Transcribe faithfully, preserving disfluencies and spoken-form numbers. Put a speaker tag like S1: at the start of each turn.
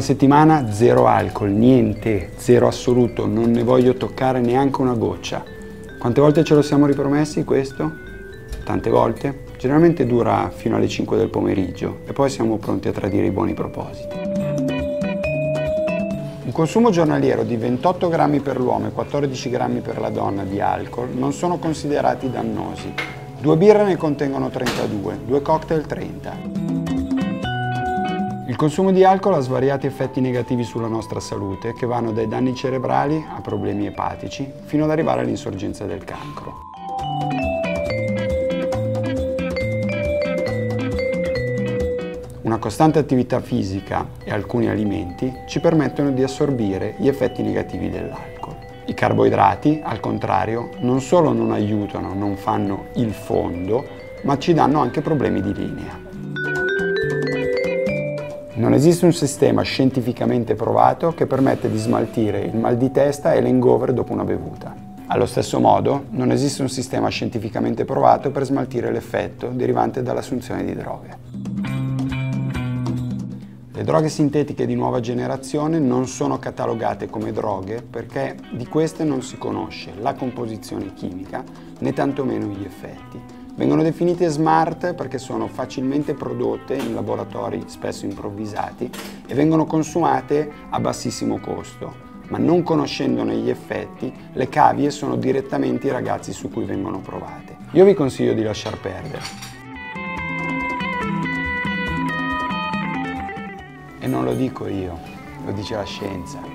S1: settimana zero alcol, niente, zero assoluto, non ne voglio toccare neanche una goccia. Quante volte ce lo siamo ripromessi questo? Tante volte? Generalmente dura fino alle cinque del pomeriggio e poi siamo pronti a tradire i buoni propositi. Un consumo giornaliero di ventotto grammi per l'uomo e quattordici grammi per la donna di alcol non sono considerati dannosi. Due birre ne contengono trentadue, due cocktail trenta. Il consumo di alcol ha svariati effetti negativi sulla nostra salute che vanno dai danni cerebrali a problemi epatici fino ad arrivare all'insorgenza del cancro. Una costante attività fisica e alcuni alimenti ci permettono di assorbire gli effetti negativi dell'alcol. I carboidrati, al contrario, non solo non aiutano, non fanno il fondo, ma ci danno anche problemi di linea. Non esiste un sistema scientificamente provato che permette di smaltire il mal di testa e l'hangover dopo una bevuta. Allo stesso modo, non esiste un sistema scientificamente provato per smaltire l'effetto derivante dall'assunzione di droghe. Le droghe sintetiche di nuova generazione non sono catalogate come droghe perché di queste non si conosce la composizione chimica né tantomeno gli effetti. Vengono definite smart perché sono facilmente prodotte in laboratori spesso improvvisati e vengono consumate a bassissimo costo, ma non conoscendone gli effetti, le cavie sono direttamente i ragazzi su cui vengono provate. Io vi consiglio di lasciar perdere. E non lo dico io, lo dice la scienza.